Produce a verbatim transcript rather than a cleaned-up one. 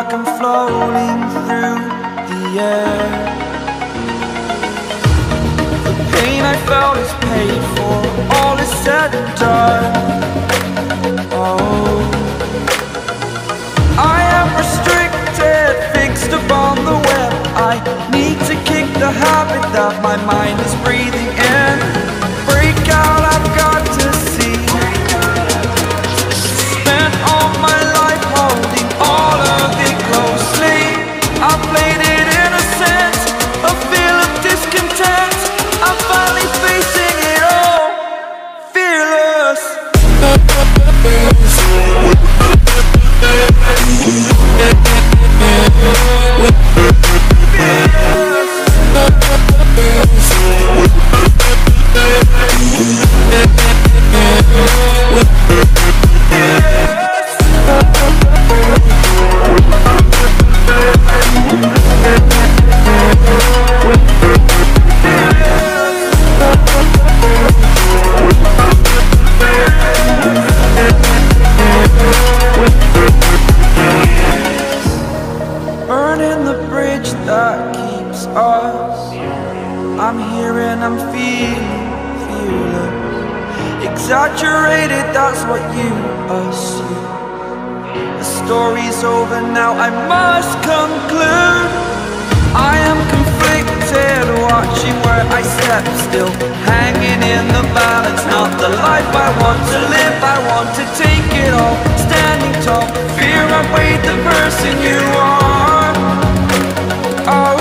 like I'm floating through the air. The pain I felt is paid for, all is said and done. Oh, I am restricted, fixed upon the web. I need to kick the habit that my mind is breathing in. Break out, I've got to see. Spent all my life holding all of it closely. I played it innocent, a feel of discontent. I'm finally facing it all, fearless. Burning the bridge that keeps us. I'm here and I'm feeling fearless. Exaggerated, that's what you assume. The story's over now, I must conclude. I am conflicted, watching where I step still, hanging in the balance. Not the life I want to live, I want to take it all. Standing tall, fear outweighed the person you are. Oh,